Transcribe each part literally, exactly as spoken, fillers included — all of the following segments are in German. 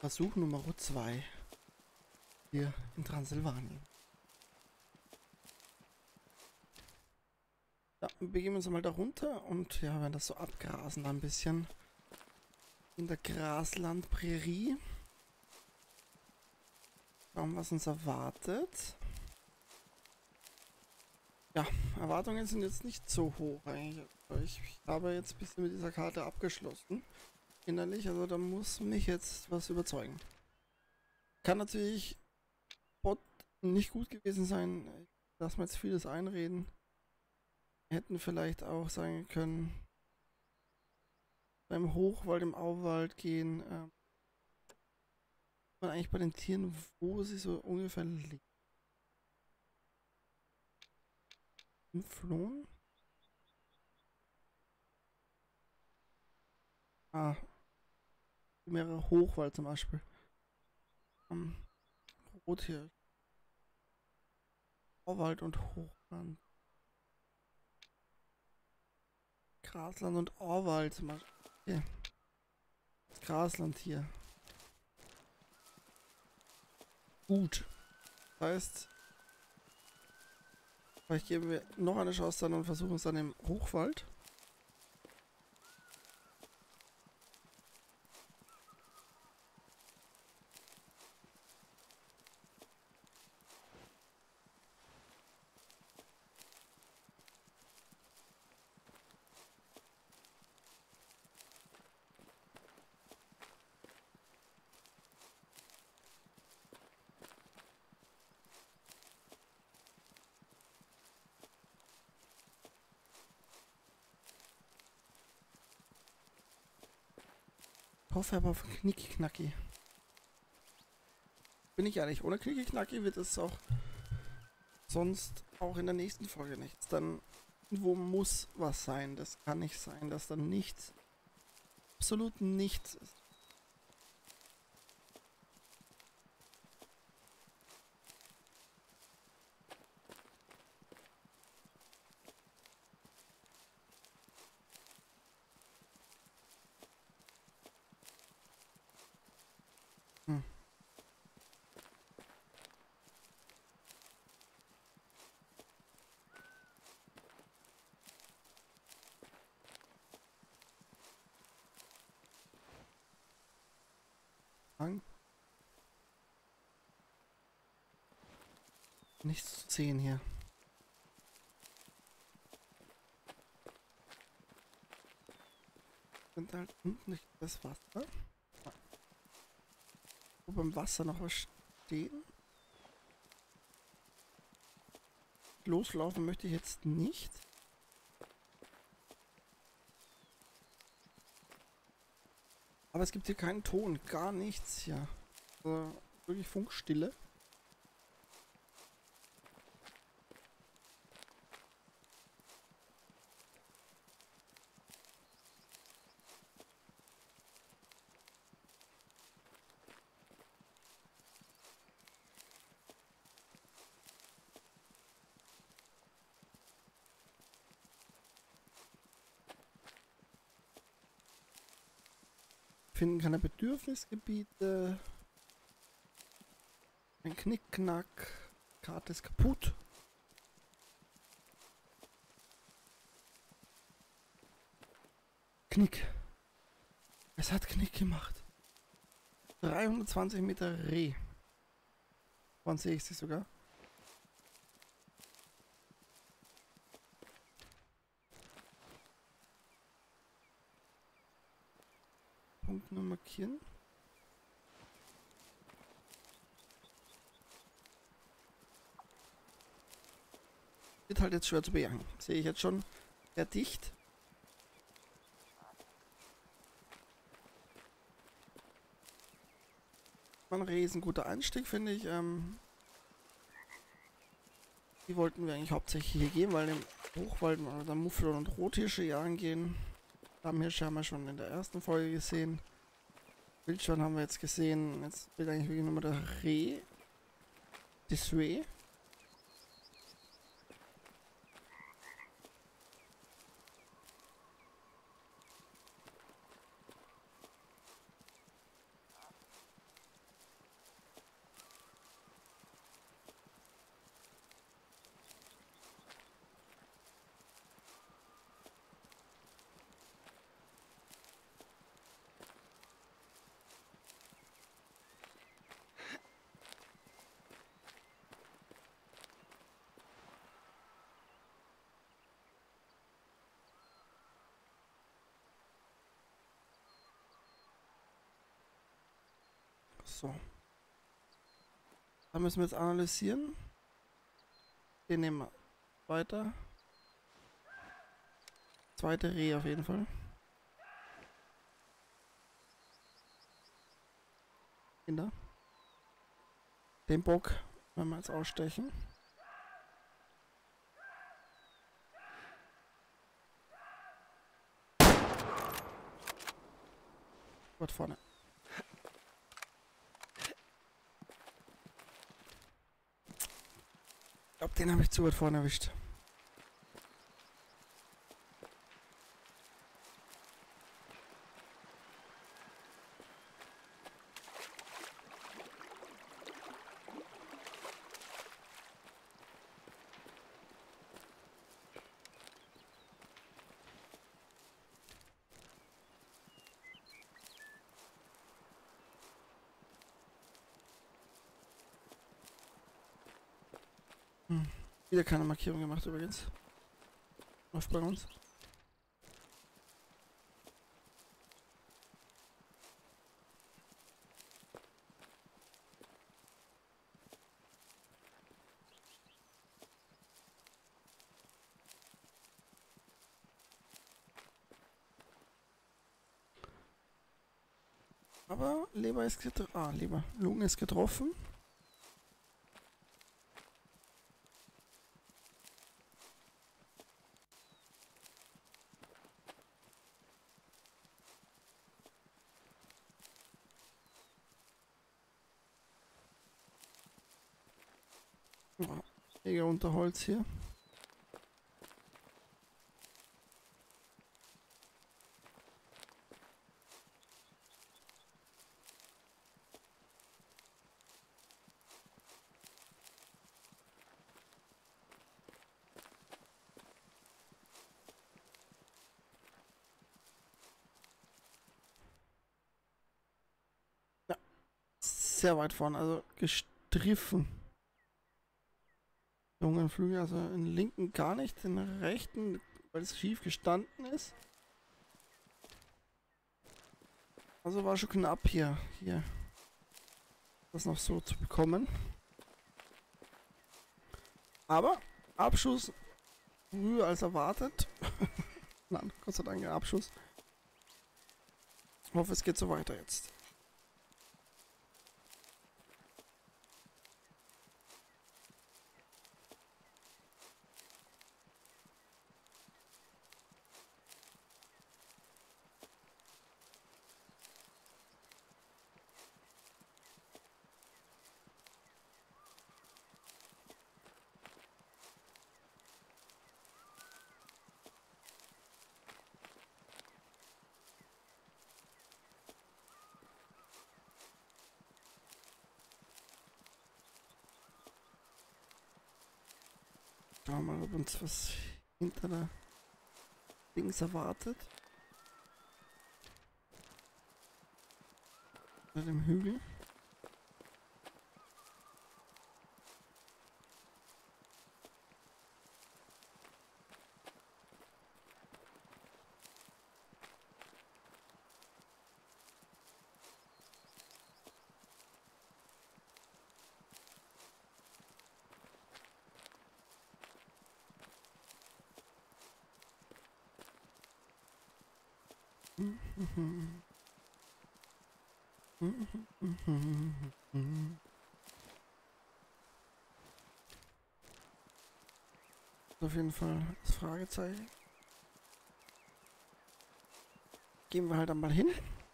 Versuch Nummer zwei hier in Transsilvanien. Ja, wir begeben uns mal da runter und ja, werden das so abgrasen da ein bisschen in der Graslandprärie. Schauen, was uns erwartet. Ja, Erwartungen sind jetzt nicht so hoch eigentlich. Ich habe jetzt ein bisschen mit dieser Karte abgeschlossen. Innerlich, also da muss mich jetzt was überzeugen. Kann natürlich Bot nicht gut gewesen sein. Ich lasse mir jetzt vieles einreden. Hätten vielleicht auch sagen können, beim Hochwald, im Auwald gehen. Ähm, man eigentlich bei den Tieren, wo sie so ungefähr liegen. Flohen? Ah, mehrere Hochwald zum Beispiel. Ähm, Rothirsch. Auwald und Hochland. Grasland und Auwald zum Beispiel. Okay. Das Grasland hier. Gut. Das heißt, vielleicht geben wir noch eine Chance dann und versuchen es dann im Hochwald. Ich hoffe aber auf Knicki-Knacki. Bin ich ehrlich, ohne Knicki-Knacki wird es auch sonst auch in der nächsten Folge nichts. Dann wo muss was sein. Das kann nicht sein, dass dann nichts, absolut nichts ist. Hm. Fang. Nichts zu sehen hier. Sind halt unten nicht das Wasser. Wo beim Wasser noch was stehen. Loslaufen möchte ich jetzt nicht. Aber es gibt hier keinen Ton, gar nichts hier. Also wirklich Funkstille. Finden keine Bedürfnisgebiete. Ein Knickknack. Karte ist kaputt. Knick. Es hat Knick gemacht. dreihundertzwanzig Meter Reh. Wann sehe ich sie sogar? Punkt nur markieren. Wird halt jetzt schwer zu bejagen. Sehe ich jetzt schon sehr dicht. Ein riesenguter Einstieg, finde ich. Ähm, die wollten wir eigentlich hauptsächlich hier gehen, weil im Hochwald mal da Mufflon und Rothirsche jagen gehen. Stammhirsche haben wir schon in der ersten Folge gesehen. Wildschwein haben wir jetzt gesehen. Jetzt wird eigentlich wirklich nur der Reh. Das Reh. So. Da müssen wir jetzt analysieren. Den nehmen wir weiter. Zweite Reh auf jeden Fall. Kinder. Den Bock werden wir jetzt ausstechen. Dort vorne. Ich glaube, den habe ich zu weit vorne erwischt. Hm. Wieder keine Markierung gemacht übrigens. Läuft bei uns. Aber Leber ist getroffen. Ah, Leber. Lunge ist getroffen. Ja, mega unter Holz hier. Ja, sehr weit vorne, also gestriffen. Lungenflügel, also in linken gar nicht, in rechten, weil es schief gestanden ist. Also war schon knapp hier, hier das noch so zu bekommen. Aber Abschuss früher als erwartet. Nein, Gott sei Dank ein Abschuss. Ich hoffe, es geht so weiter jetzt. Schauen wir mal, ob uns was hinter der Dings erwartet. Hinter dem Hügel. Auf jeden Fall das Fragezeichen. Gehen wir halt einmal hin.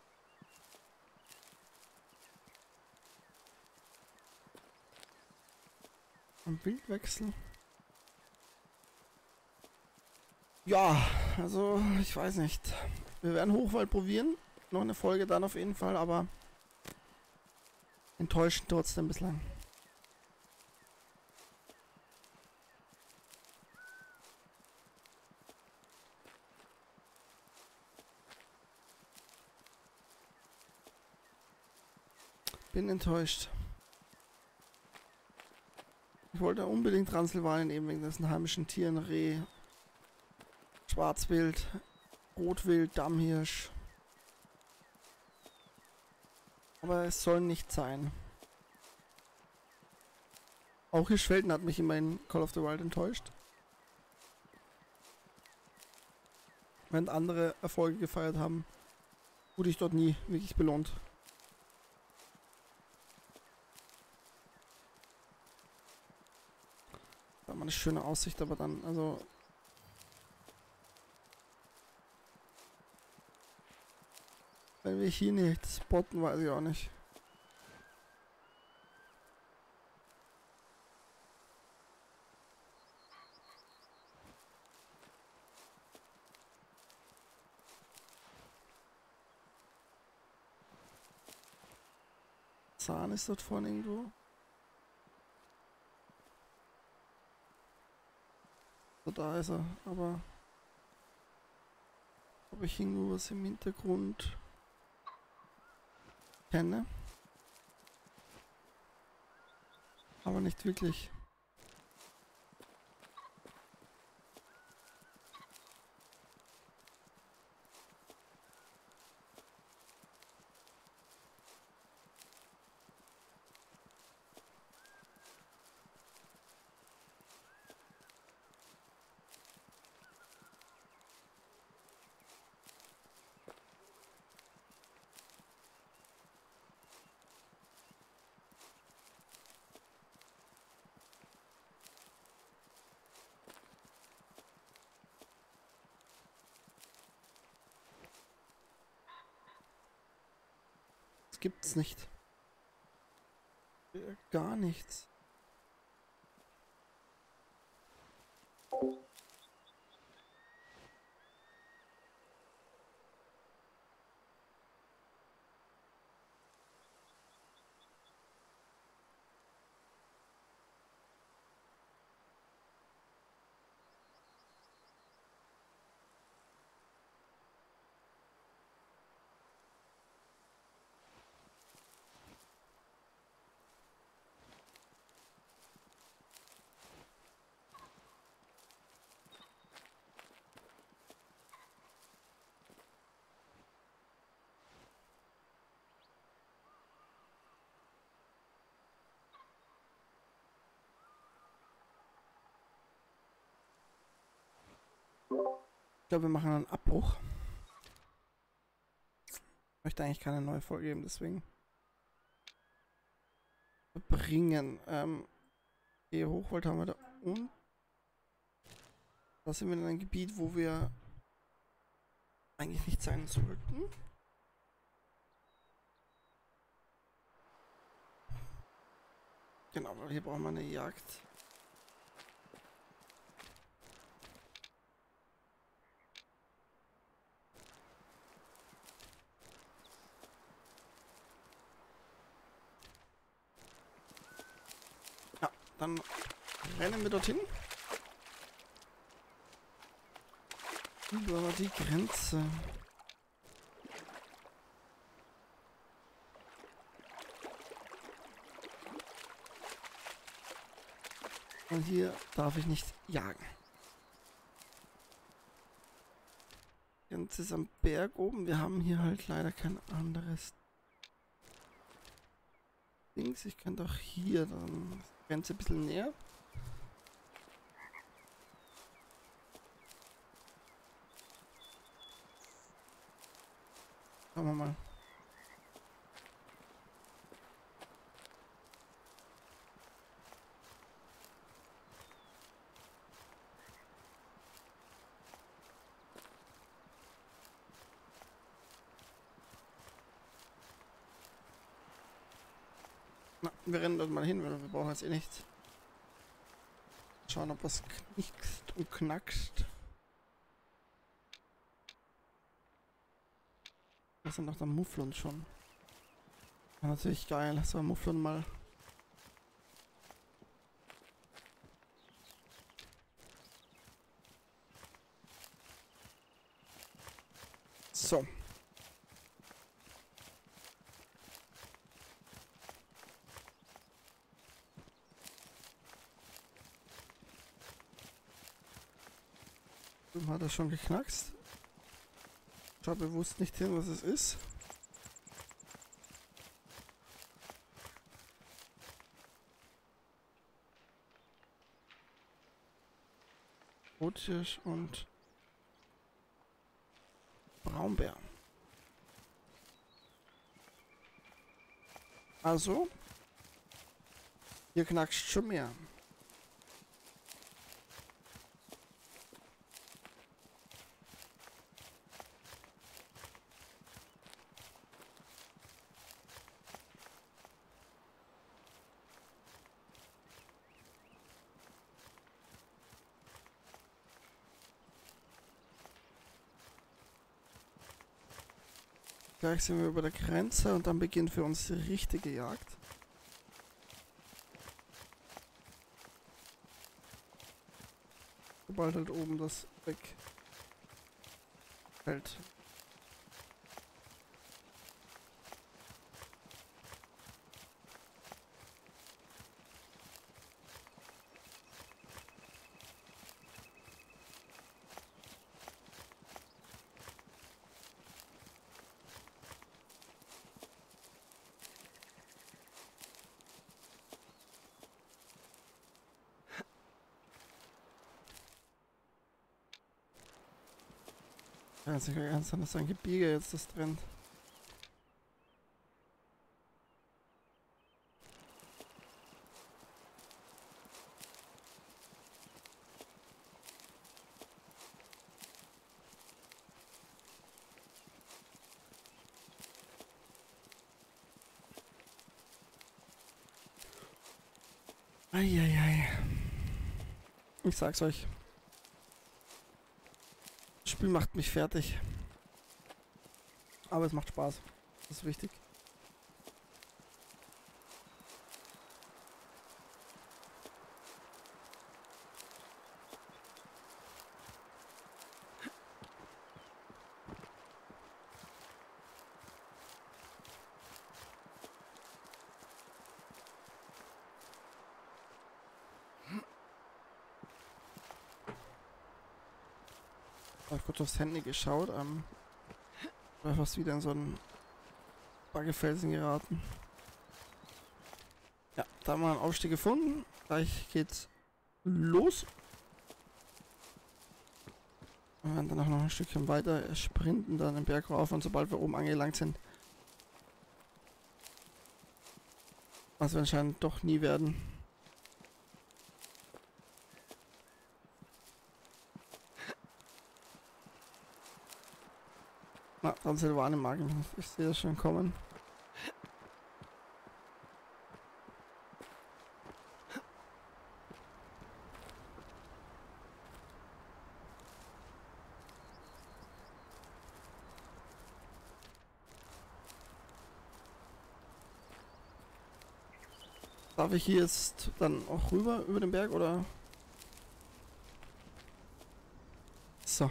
Am Bildwechsel. Ja, also ich weiß nicht. Wir werden Hochwald probieren. Noch eine Folge dann auf jeden Fall, aber enttäuschend trotzdem bislang. Bin enttäuscht. Ich wollte unbedingt Transsilvanien eben wegen diesen heimischen Tieren, Reh, Schwarzwild, Rotwild, Dammhirsch. Aber es soll nicht sein. Auch Hirschfelden hat mich immer in Call of the Wild enttäuscht. Während andere Erfolge gefeiert haben, wurde ich dort nie wirklich belohnt. Da war eine schöne Aussicht, aber dann, also... Wenn wir hier nicht spotten, weiß ich auch nicht. Zahn ist dort vorne irgendwo. So, da ist er, aber ob ich irgendwo was im Hintergrund kenne? Aber nicht wirklich. Gibt's nicht. Gar nichts. Ich glaube, wir machen einen Abbruch. Ich möchte eigentlich keine neue Folge geben, deswegen. Bringen. Ähm, hier Hochvolt haben wir da unten. Da sind wir in einem Gebiet, wo wir eigentlich nicht sein sollten. Genau, weil hier brauchen wir eine Jagd. Ja, dann rennen wir dorthin. Über die Grenze. Und hier darf ich nicht jagen. Jetzt ist am Berg oben. Wir haben hier halt leider kein anderes Dings. Ich könnte auch hier dann die Grenze ein bisschen näher. Schauen wir mal. Na, wir rennen dort mal hin, weil wir brauchen jetzt eh nicht schauen, ob was knickst und knackst. Das sind doch der Mufflon schon. Ja, natürlich geil, so ein Mufflon mal. So. Hat er schon geknackst. Schau bewusst nicht hin, was es ist. Rothirsch und Braunbär. Also, hier knackst schon mehr. Gleich sind wir über der Grenze und dann beginnt für uns die richtige Jagd. Sobald halt oben das wegfällt. Kann jetzt nicht mehr ganz sein, dass ein Gebirge jetzt das trennt. Eieiei. Ich sag's euch. Das Spiel macht mich fertig. Aber es macht Spaß. Das ist wichtig. Ich habe kurz aufs Handy geschaut. Ähm, war fast wieder in so einen Baggefelsen geraten. Ja, da haben wir einen Aufstieg gefunden. Gleich geht's los. Wir werden dann auch noch ein Stückchen weiter sprinten, dann den Berg rauf, und sobald wir oben angelangt sind, was wir anscheinend doch nie werden, na, Transsilvanien mag ich nicht. Ich sehe das schon kommen. Darf ich hier jetzt dann auch rüber über den Berg, oder? So.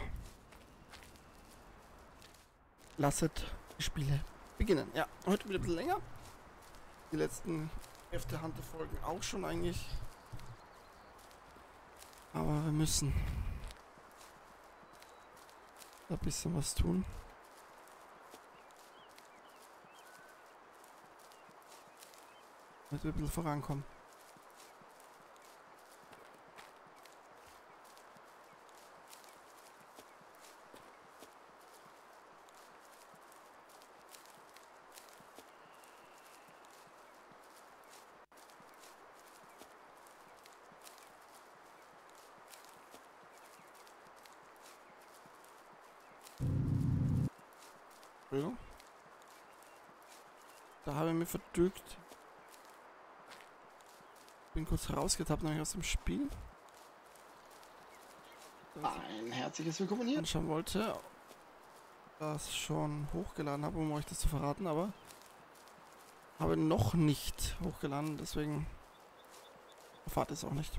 Lasset die Spiele beginnen. Ja, heute wieder ein bisschen länger. Die letzten Hälfte Hunter folgen auch schon eigentlich. Aber wir müssen da ein bisschen was tun. Damit wir ein bisschen vorankommen. Entschuldigung. Da habe ich mich verdrückt. Bin kurz rausgetappt, nämlich aus dem Spiel. Ein herzliches Willkommen hier. Anschauen wollte, das schon hochgeladen habe, um euch das zu verraten, aber habe noch nicht hochgeladen, deswegen erfahrt es auch nicht.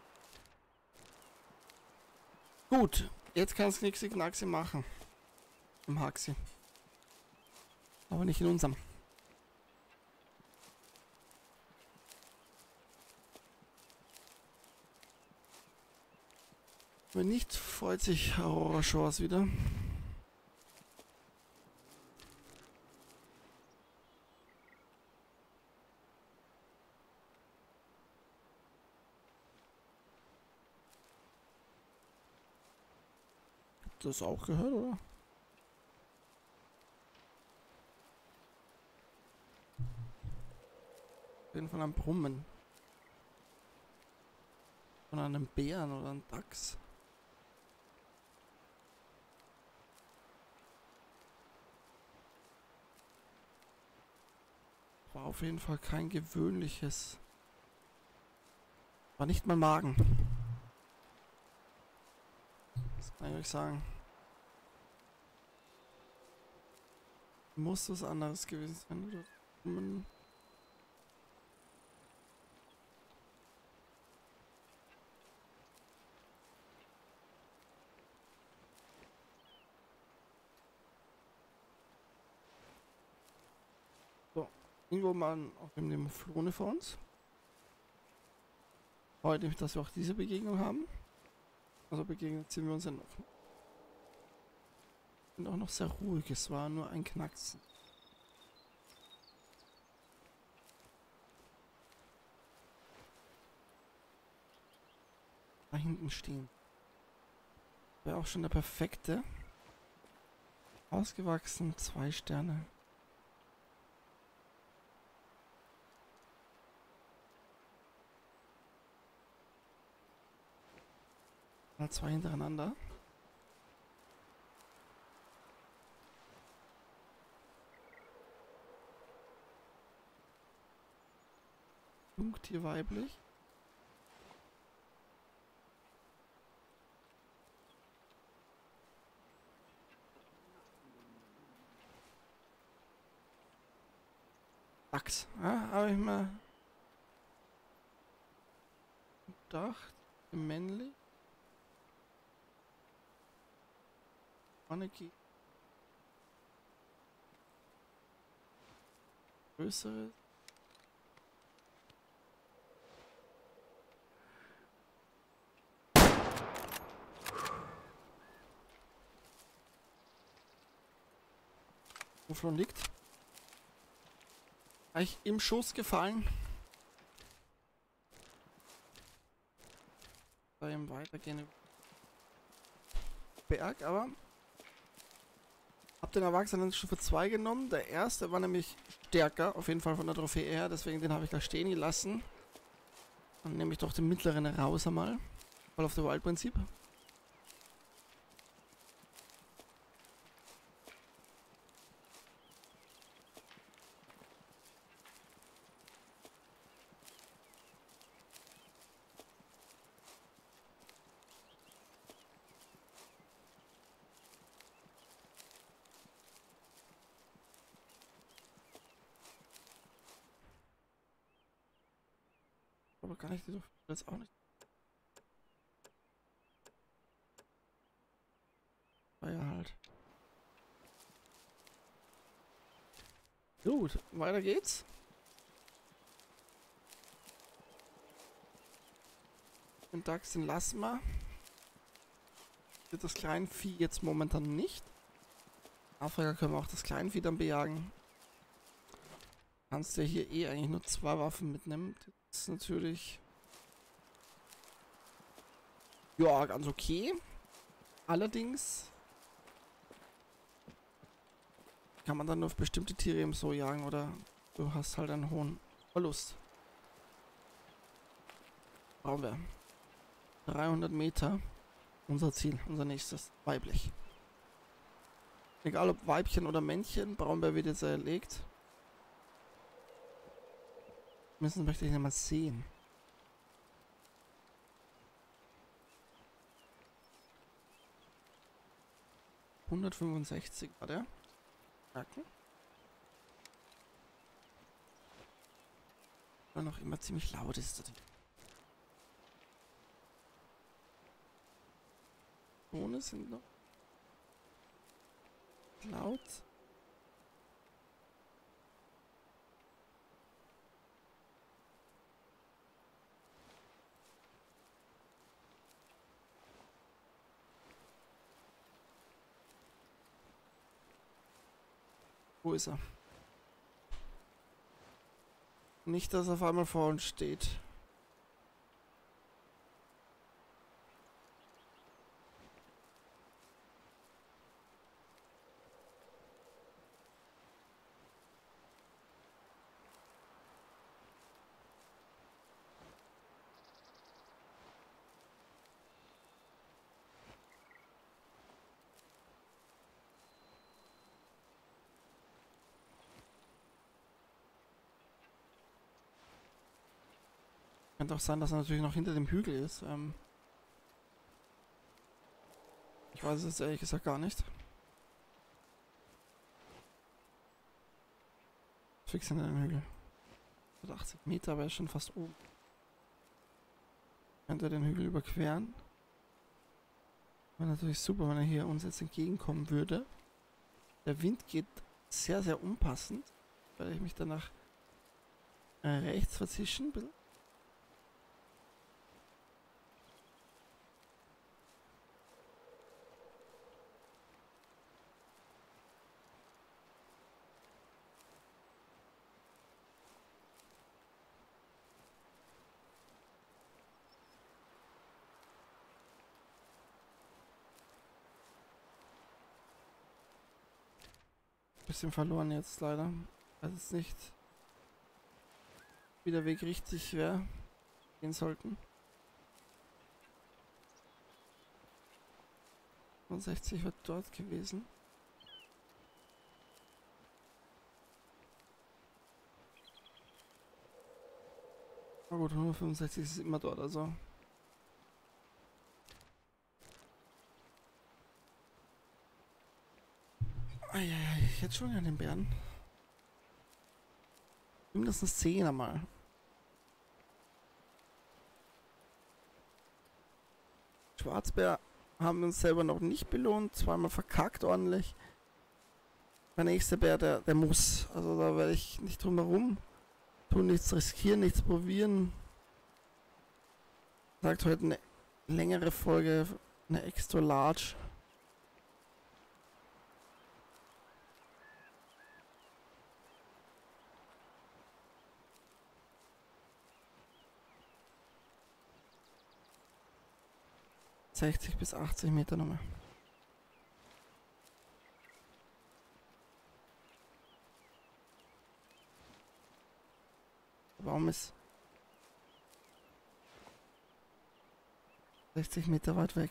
Gut, jetzt kann es Knixi Knaxi machen. Im Haxi. Aber nicht in unserem. Wenn nicht, freut sich Aurora Shores wieder. das auch gehört, oder? Auf jeden Fall ein Brummen. Von einem Bären oder einem Dachs. War auf jeden Fall kein gewöhnliches. War nicht mal Magen. Das kann ich euch sagen. Muss was anderes gewesen sein, oder? Brummen. Irgendwo mal auf dem Demoflone vor uns. Freut mich, dass wir auch diese Begegnung haben. Also begegnet sind wir uns ja noch. Und auch noch sehr ruhig. Es war nur ein Knacksen. Da hinten stehen. Wäre auch schon der perfekte. Ausgewachsen, zwei Sterne. Mal zwei hintereinander. Jungtier weiblich. Dachs. Ja, habe ich mal gedacht. Männlich. Mannequin. Größere. Wovon liegt? Eigentlich im Schuss gefallen. Beim weitergehenden Berg, aber hab den Erwachsenen Stufe zwei genommen. Der erste war nämlich stärker, auf jeden Fall von der Trophäe her, deswegen den habe ich da stehen gelassen. Dann nehme ich doch den mittleren raus einmal. Voll auf der Waldprinzip. Aber kann ich die doch jetzt auch nicht. War ja halt. Gut, weiter geht's. Den Dachs, den lassen wir. Wird das Kleinvieh jetzt momentan nicht. Afrika können wir auch das Kleinvieh dann bejagen. Kannst ja hier eh eigentlich nur zwei Waffen mitnehmen. Das ist natürlich ja ganz okay. Allerdings kann man dann nur auf bestimmte Tiere eben so jagen oder du hast halt einen hohen Verlust. Brauchen wir dreihundert Meter. Unser Ziel, unser nächstes. Weiblich. Egal ob Weibchen oder Männchen, Braunbär wird jetzt erlegt. Müssen möchte ich nicht mal sehen. hundertfünfundsechzig war der. Merken. War noch immer ziemlich laut ist das. Ohne sind noch laut. Wo ist er? Nicht, dass er auf einmal vor uns steht. Könnte auch sein, dass er natürlich noch hinter dem Hügel ist. Ähm ich weiß es jetzt ehrlich gesagt gar nicht. Fix hinter dem Hügel. achtzig Meter, aber er ist schon fast oben. Könnte er den Hügel überqueren. Wäre natürlich super, wenn er hier uns jetzt entgegenkommen würde. Der Wind geht sehr, sehr unpassend, weil ich mich danach äh, rechts verzischen will. Bisschen verloren jetzt leider. Weiß jetzt nicht, wie der Weg richtig wäre, gehen sollten. fünfundsechzig wird dort gewesen. Na gut, hundertfünfundsechzig ist immer dort, also. Eieiei, jetzt schon an den Bären. Mindestens zehn einmal. Schwarzbär haben wir uns selber noch nicht belohnt. Zweimal verkackt ordentlich. Der nächste Bär, der, der muss. Also da werde ich nicht drum herum tun, nichts riskieren, nichts probieren. Sagt heute eine längere Folge, eine extra large. sechzig bis achtzig Meter nochmal. Der Baum ist sechzig Meter weit weg.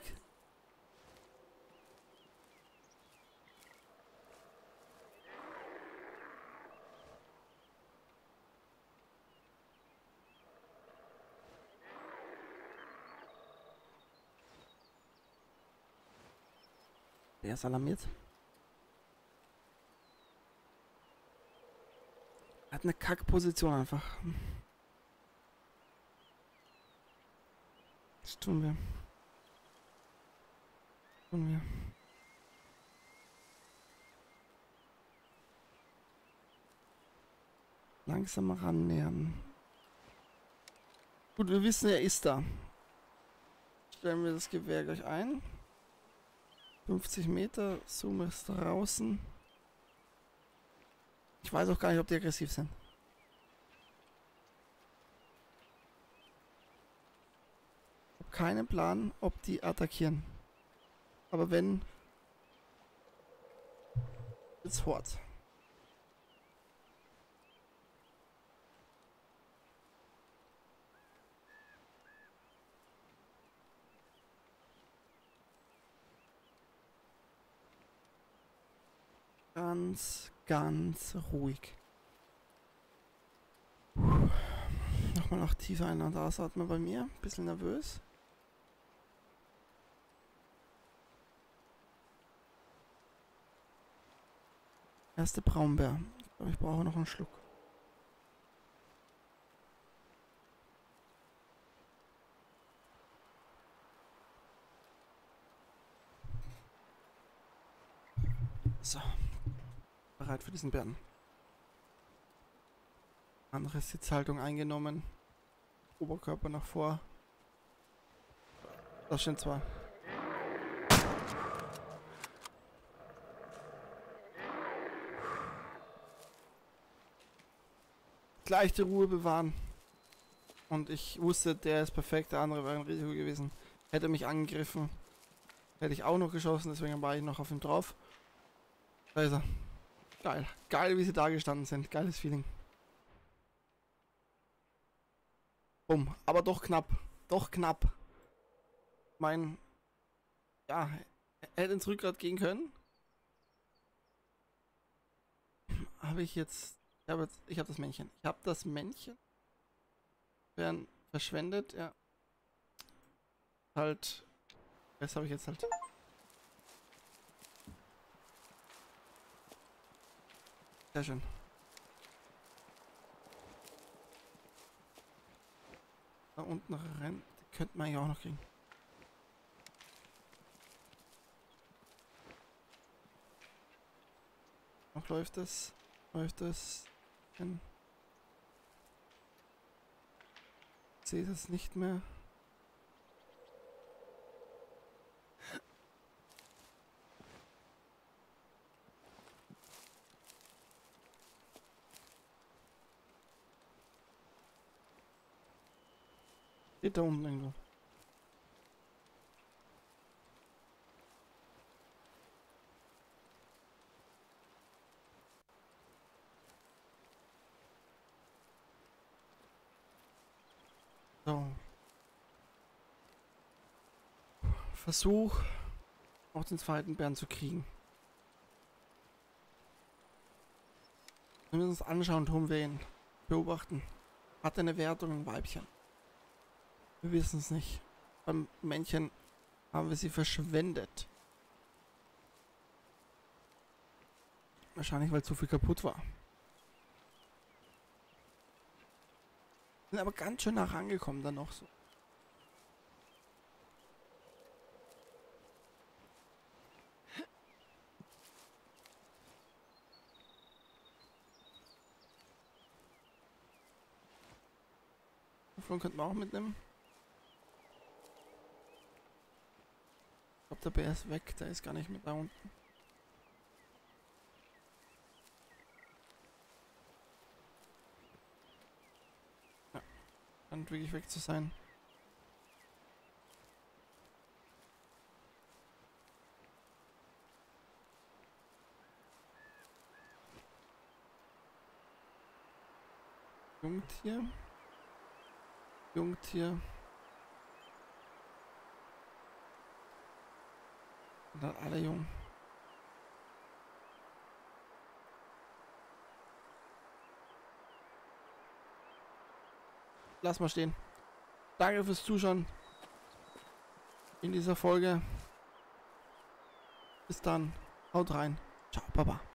Der ist alarmiert. Er hat eine Kackposition einfach. Das tun wir. Das tun wir. Langsam rannähern. Gut, wir wissen, er ist da. Stellen wir das Gewehr gleich ein. fünfzig Meter, Zoom ist draußen. Ich weiß auch gar nicht, ob die aggressiv sind. Ich habe keinen Plan, ob die attackieren. Aber wenn, jetzt fort. Ganz, ganz ruhig. Puh. Nochmal noch tiefer ein- und ausatmen bei mir. Bisschen nervös. Erste Braunbär. Ich glaube, ich brauche noch einen Schluck. So. Bereit für diesen Bären. Andere Sitzhaltung eingenommen. Oberkörper nach vor. Das sind zwei. Gleich die Ruhe bewahren. Und ich wusste, der ist perfekt, der andere wäre ein Risiko gewesen. Hätte mich angegriffen, hätte ich auch noch geschossen, deswegen war ich noch auf ihm drauf. Da ist er. Geil. Geil, wie sie da gestanden sind. Geiles Feeling. Bumm. Aber doch knapp. Doch knapp. Mein... Ja, er hätte ins Rückgrat gehen können. Habe ich jetzt... Ich habe jetzt, ich habe das Männchen. Ich habe das Männchen. Wären verschwendet, ja. Halt. Das habe ich jetzt halt. Sehr schön. Da unten rein. Die könnten wir eigentlich auch noch kriegen. Noch läuft es. Läuft es. Ich sehe das nicht mehr. Steht da unten irgendwo. So. Versuch, auch den zweiten Bären zu kriegen. Wir müssen uns anschauen, tun wir ihn. Beobachten. Hat er eine Wertung, ein Weibchen? Wir wissen es nicht. Beim Männchen haben wir sie verschwendet. Wahrscheinlich, weil zu viel kaputt war. Sind aber ganz schön nach angekommen dann noch so. Davon könnten wir auch mitnehmen. Ich glaube, der Bär ist weg. Der ist gar nicht mehr da unten. Ja, scheint wirklich weg zu sein. Jungtier. Jungtier. Und dann alle jung. Lass mal stehen. Danke fürs Zuschauen in dieser Folge. Bis dann. Haut rein. Ciao, Baba.